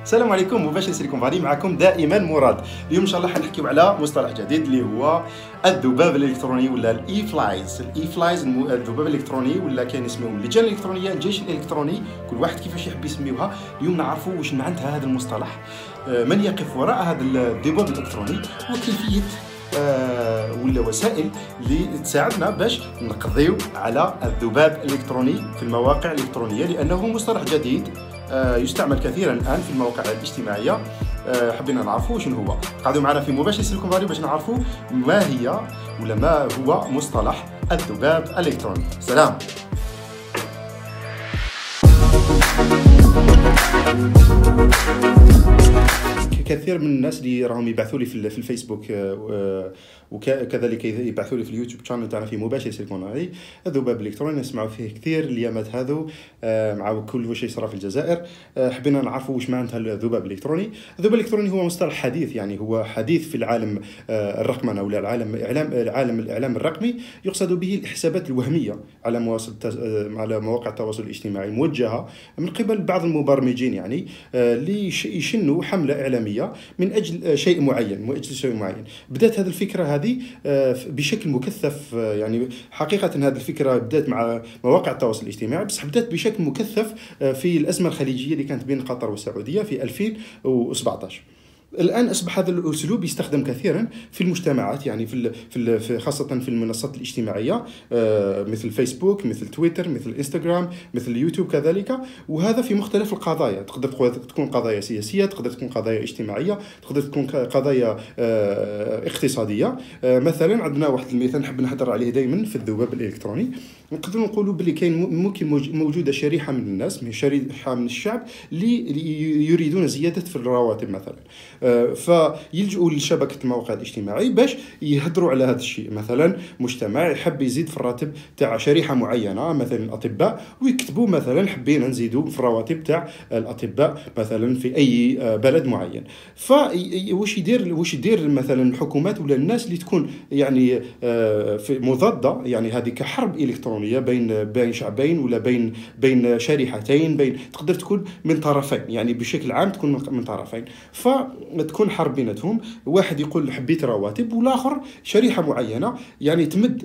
السلام عليكم، مباشر سيليكون فالي، معكم دائما مراد. اليوم ان شاء الله حنحكيو على مصطلح جديد اللي هو الذباب الالكتروني ولا الاي فلايز. الذباب الالكتروني ولا كاين يسميوهم اللجان الالكترونيه، الجيش الالكتروني، كل واحد كيفاش يحب يسميوها. اليوم نعرفوا واش معناتها هذا المصطلح، من يقف وراء هذا الذباب الالكتروني، وكيفيه ولا وسائل اللي تساعدنا باش نقضيو على الذباب الالكتروني في المواقع الالكترونيه، لانه مصطلح جديد يستعمل كثيرا الان في المواقع الاجتماعيه. حبينا نعرفوا شنو هو. قعدوا معنا في مباشر سيليكون فالي باش نعرفوا ما هي ولا ما هو مصطلح الذباب الالكتروني. سلام. كثير من الناس اللي راهم يبعثوا لي في الفيسبوك وكذلك يبعثوا لي في اليوتيوب شانل تاعنا في مباشر سيليكون فالي. الذباب الالكتروني نسمعوا فيه كثير اليامات هذو مع كل واش يصرى في الجزائر. حبينا نعرفوا واش معناتها الذباب الالكتروني. الذباب الالكتروني هو مصطلح حديث، يعني هو حديث في العالم الرقمنه ولا عالم الاعلام الرقمي. يقصد به الحسابات الوهميه على مواقع التواصل الاجتماعي، موجهه من قبل بعض المبرمجين، يعني اللي يشنوا حمله اعلاميه من اجل شيء معين. بدات هذه الفكره هذه بشكل مكثف، يعني حقيقه هذه الفكره بدات مع مواقع التواصل الاجتماعي، بس بدات بشكل مكثف في الازمه الخليجيه اللي كانت بين قطر والسعوديه في 2017. الآن أصبح هذا الأسلوب يستخدم كثيرا في المجتمعات، يعني في خاصة في المنصات الاجتماعية، مثل فيسبوك، مثل تويتر، مثل انستغرام، مثل اليوتيوب كذلك. وهذا في مختلف القضايا، تقدر تكون قضايا سياسية، تقدر تكون قضايا اجتماعية، تقدر تكون قضايا اقتصادية. مثلا عندنا واحد المثال نحب نهضر عليه دائما في الذباب الإلكتروني. نقدر نقولوا بلي كاين ممكن موجودة شريحة من الناس، شريحة من الشعب اللي يريدون زيادة في الرواتب مثلا، فيلجؤوا لشبكة المواقع الاجتماعية باش يهضروا على هذا الشيء. مثلا مجتمع يحب يزيد في الراتب تاع شريحة معينة، مثلا الأطباء، ويكتبوا مثلا حبينا نزيدوا في الرواتب تاع الأطباء مثلا في أي بلد معين. فواش يدير مثلا الحكومات ولا الناس اللي تكون يعني في مضادة، يعني هذه كحرب إلكترونية بين شعبين ولا بين شريحتين، تقدر تكون من طرفين، يعني بشكل عام تكون من طرفين. فتكون حرب بيناتهم، واحد يقول حبيت رواتب، والاخر شريحه معينه يعني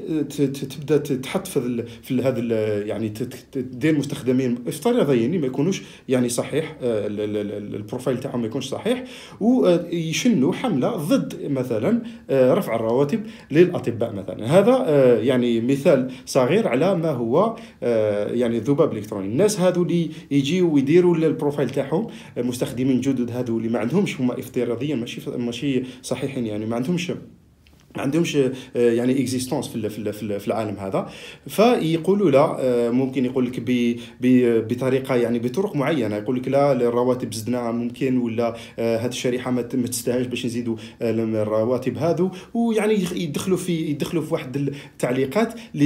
تبدا تحط في هذا، يعني تدير مستخدمين افتراضيين ما يكونوش يعني صحيح، البروفايل تاعهم ما يكونش صحيح، ويشنوا حمله ضد مثلا رفع الرواتب للاطباء مثلا. هذا يعني مثال صغير على ما هو يعني الذباب الالكتروني. الناس هذو اللي يجيوا ويديروا البروفايل تاعهم، مستخدمين جدد هذو اللي ما عندهمش، هما افتراضيا ماشي صحيحين، يعني ما عندهمش يعني اكزيستونس في العالم هذا. فيقولوا لا، ممكن يقول لك بطريقه، يعني بطرق معينه، يقول لك لا الرواتب زدناها ممكن، ولا هذه الشريحه ما تستاهلش باش نزيدوا الرواتب هذو، ويعني يدخلوا في واحد التعليقات اللي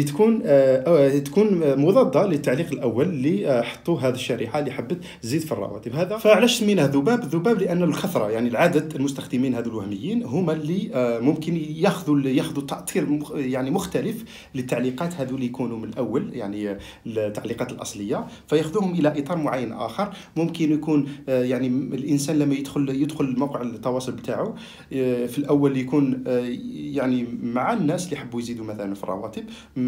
تكون مضاده للتعليق الاول اللي حطوه هذه الشريحه اللي حبت تزيد في الرواتب هذا. فعلاش سميناه ذباب؟ لان الكثره، يعني العدد المستخدمين هذو الوهميين هما اللي ممكن ياخذوا تأثير يعني مختلف للتعليقات هذو اللي يكونوا من الأول، يعني التعليقات الأصلية، فياخذوهم إلى إطار معين آخر. ممكن يكون يعني الإنسان لما يدخل موقع التواصل بتاعه في الأول يكون يعني مع الناس اللي يحبوا يزيدوا مثلا في الرواتب،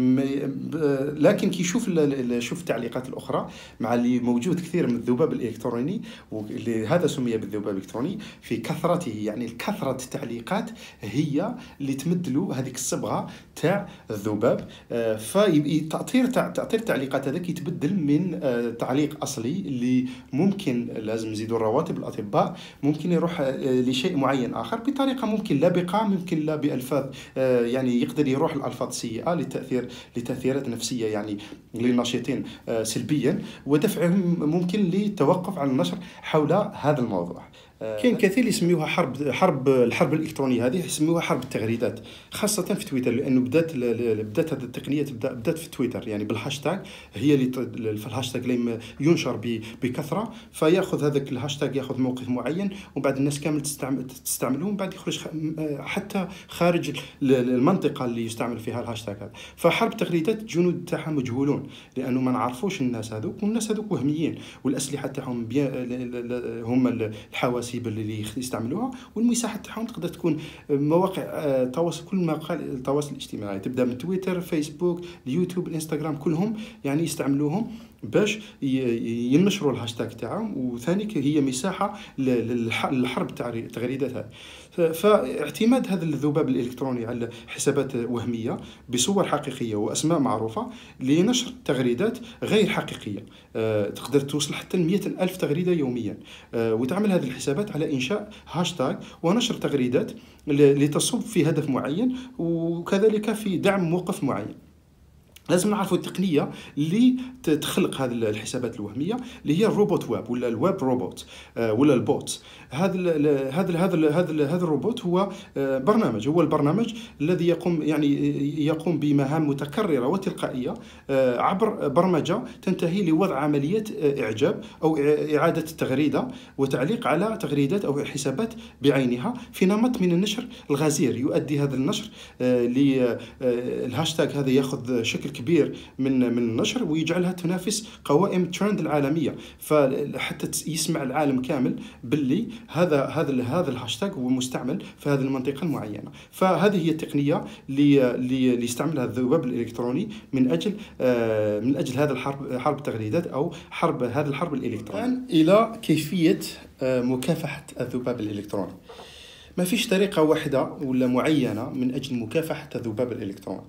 لكن كي يشوف التعليقات الأخرى مع اللي موجود كثير من الذباب الإلكتروني، وهذا سمي بالذباب الإلكتروني في كثرته، يعني كثرة التعليقات هي اللي تمدلوا هذيك الصبغه تاع الذباب. فتاثير التعليقات هذاك يتبدل من تعليق اصلي اللي ممكن لازم يزيدوا الرواتب الاطباء، ممكن يروح لشيء معين اخر بطريقه ممكن لا بقى، ممكن لا بالفاظ، يعني يقدر يروح الالفاظ سيئه لتاثيرات نفسيه يعني للناشطين سلبيا، ودفعهم ممكن للتوقف عن النشر حول هذا الموضوع. كاين كثير يسميوها الحرب الالكترونيه، هذه يسميوها حرب التغريدات، خاصه في تويتر، لانه بدات هذه التقنيه بدات في تويتر، يعني بالهاشتاج، هي اللي في الهاشتاج اللي ينشر بكثره، فياخذ هذاك الهاشتاج ياخذ موقف معين، ومن بعد الناس كامل تستعمله، ومن بعد يخرج حتى خارج المنطقه اللي يستعمل فيها الهاشتاج هذا. فحرب التغريدات الجنود تاعها مجهولون، لانه ما نعرفوش الناس هذوك، والناس هذوك وهميين، والاسلحه تاعهم هم الحواسيب اللي يستعملوها، والمساحه تاعهم تقدر تكون مواقع التواصل، كل مواقع التواصل الاجتماعي، تبدا من تويتر، فيسبوك، اليوتيوب، الانستغرام، كلهم يعني يستعملوهم باش ينشروا الهاشتاج تاعهم، وثاني هي مساحه للحرب تاع التغريدات هذه. فاعتماد هذا الذباب الالكتروني على حسابات وهميه بصور حقيقيه واسماء معروفه لنشر تغريدات غير حقيقيه، تقدر توصل حتى 100,000 تغريده يوميا، وتعمل هذه الحسابات على انشاء هاشتاج ونشر تغريدات لتصب في هدف معين، وكذلك في دعم موقف معين. لازم نعرفوا التقنيه اللي تخلق هذه الحسابات الوهميه، اللي هي الروبوت ويب، ولا الويب روبوت، ولا البوت. هذا الروبوت هو برنامج، هو البرنامج الذي يقوم بمهام متكرره وتلقائيه عبر برمجه تنتهي لوضع عمليه اعجاب او اعاده التغريده وتعليق على تغريدات او حسابات بعينها في نمط من النشر الغزير. يؤدي هذا النشر للهاشتاج هذا ياخذ شكل كبير من النشر، ويجعلها تنافس قوائم الترند العالميه، فحتى يسمع العالم كامل باللي هذا الهاشتاج هو مستعمل في هذه المنطقه المعينه. فهذه هي التقنيه اللي يستعملها الذباب الالكتروني من اجل هذا حرب التغريدات او هذا الحرب الالكترونيه. الان الى كيفيه مكافحه الذباب الالكتروني. ما فيش طريقه واحده ولا معينه من اجل مكافحه الذباب الالكتروني.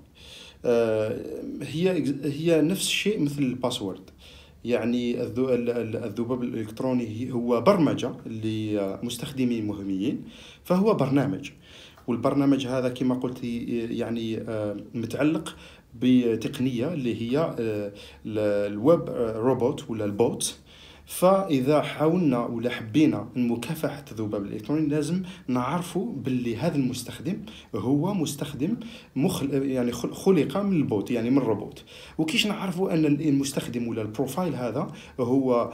هي نفس الشيء مثل الباسورد، يعني الذباب الإلكتروني هو برمجة لمستخدمين مهمين، فهو برنامج، والبرنامج هذا كما قلت يعني متعلق بتقنية اللي هي الويب روبوت ولا البوت. فإذا حاولنا ولا حبينا مكافحة الذباب الإلكتروني لازم نعرفوا باللي هذا المستخدم هو مستخدم يعني خلق من البوت، يعني من الروبوت. وكيش نعرفوا أن المستخدم ولا البروفايل هذا هو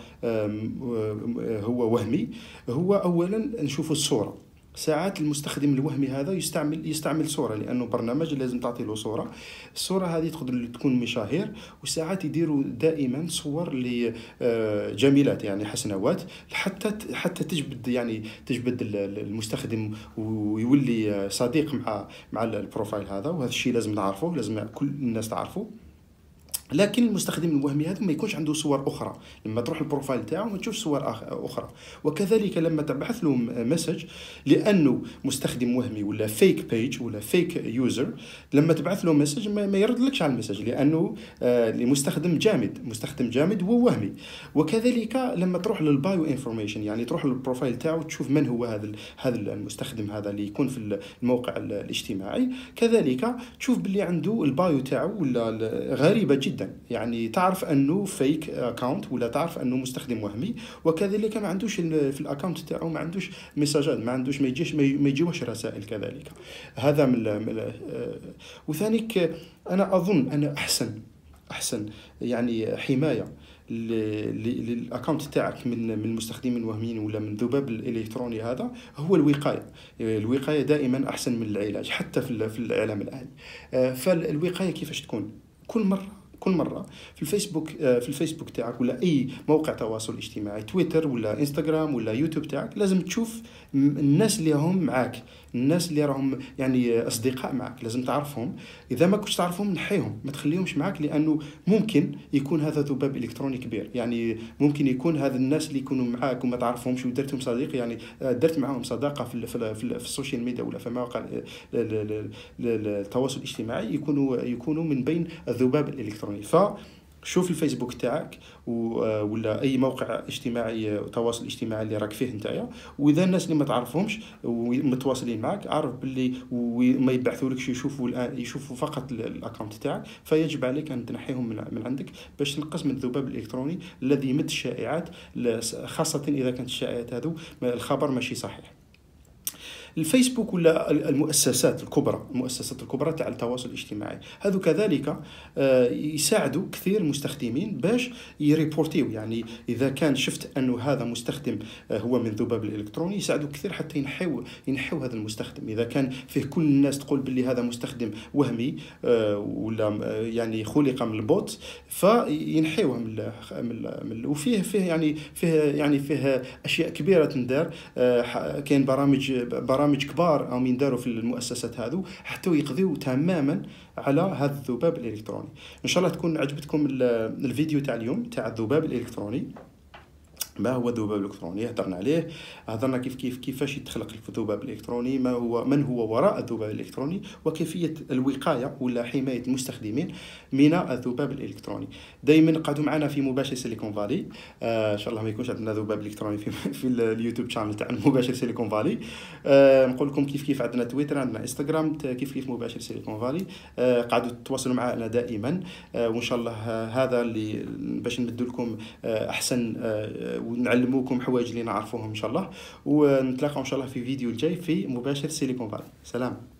وهمي؟ هو أولا نشوفوا الصورة. ساعات المستخدم الوهمي هذا يستعمل صورة، لأنه برنامج لازم تعطي له صورة. الصورة هذه تقدر تكون مشاهير، وساعات يديروا دائما صور لجميلات يعني حسنوات، حتى تجبد المستخدم ويولي صديق مع البروفايل هذا. وهذا الشيء لازم نعرفه، لازم كل الناس تعرفه. لكن المستخدم الوهمي هذا ما يكونش عنده صور اخرى، لما تروح البروفايل تاعه ما تشوف صور اخرى. وكذلك لما تبعث له مسج، لانه مستخدم وهمي ولا فيك بيج ولا فيك يوزر، لما تبعث له مسج ما يردلكش على المسج، لانه مستخدم جامد ووهمي. وكذلك لما تروح للبايو انفورميشن، يعني تروح للبروفايل تاعه تشوف من هو هذا المستخدم هذا اللي يكون في الموقع الاجتماعي، كذلك تشوف باللي عنده البايو تاعه ولا غريبة جدا، يعني تعرف انه فيك اكاونت ولا تعرف انه مستخدم وهمي. وكذلك ما عندوش في الاكاونت تاعو ما عندوش مساجات، ما يجيوش رسائل كذلك. هذا وثانيك انا اظن ان احسن يعني حمايه للاكونت تاعك من المستخدمين الوهميين ولا من الذباب الالكتروني هذا هو الوقايه دائما احسن من العلاج، حتى في الاعلام الآلي. فالوقايه كيفاش تكون؟ كل مرة في الفيسبوك تاعك ولا أي موقع تواصل اجتماعي، تويتر ولا إنستغرام ولا يوتيوب تاعك، لازم تشوف الناس اللي هم معاك، الناس اللي راهم يعني أصدقاء معك، لازم تعرفهم. إذا ما كنتش تعرفهم نحيهم، ما تخليهمش معك، لأنه ممكن يكون هذا ذباب إلكتروني كبير. يعني ممكن يكون هذا الناس اللي يكونوا معاك وما تعرفهمش ودرتهم صديق، يعني درت معهم صداقة في السوشيال ميديا ولا في مواقع التواصل الاجتماعي، يكونوا من بين الذباب الإلكتروني. شوف الفيسبوك تاعك ولا اي موقع اجتماعي تواصل اجتماعي اللي راك فيه نتايا، واذا الناس اللي ما تعرفهمش ومتواصلين معك عارف باللي وما يبعثولكش يشوفوا فقط الاكونت تاعك، فيجب عليك ان تنحيهم من عندك باش تنقص من الذباب الالكتروني الذي يمد الشائعات، خاصه اذا كانت الشائعات هذو الخبر ماشي صحيح. الفيسبوك ولا المؤسسات الكبرى تاع التواصل الاجتماعي هذو كذلك يساعدوا كثير المستخدمين باش يريبورتيو، يعني اذا كان شفت انه هذا مستخدم هو من ذباب الالكتروني يساعدوا كثير حتى ينحوا هذا المستخدم. اذا كان فيه كل الناس تقول باللي هذا مستخدم وهمي ولا يعني خلق من البوت، فينحيوه وفيه فيه اشياء كبيره تندار. كاين برامج كبار او ينداروا في المؤسسات هذو حتى يقضيوا تماما على هذا الذباب الالكتروني. ان شاء الله تكون عجبتكم الفيديو تاع اليوم تاع الذباب الالكتروني. ما هو الذباب الالكتروني؟ هضرنا عليه، هضرنا كيفاش يتخلق الذباب الالكتروني، من هو وراء الذباب الالكتروني، وكيفيه الوقايه ولا حمايه المستخدمين من الذباب الالكتروني. دائما قعدوا معنا في مباشر سيليكون فالي. ان شاء الله ما يكونش عندنا ذباب الكتروني في اليوتيوب شانل تاع مباشر سيليكون فالي. نقول لكم كيف عندنا تويتر، عندنا انستغرام كيف مباشر سيليكون فالي. قعدوا تتواصلوا معنا دائما، وان شاء الله هذا اللي باش نمد لكم احسن ونعلموكم حوايج اللي نعرفوهم ان شاء الله. ونتلاقاو ان شاء الله في فيديو الجاي في مباشر سيليكون فالي. سلام.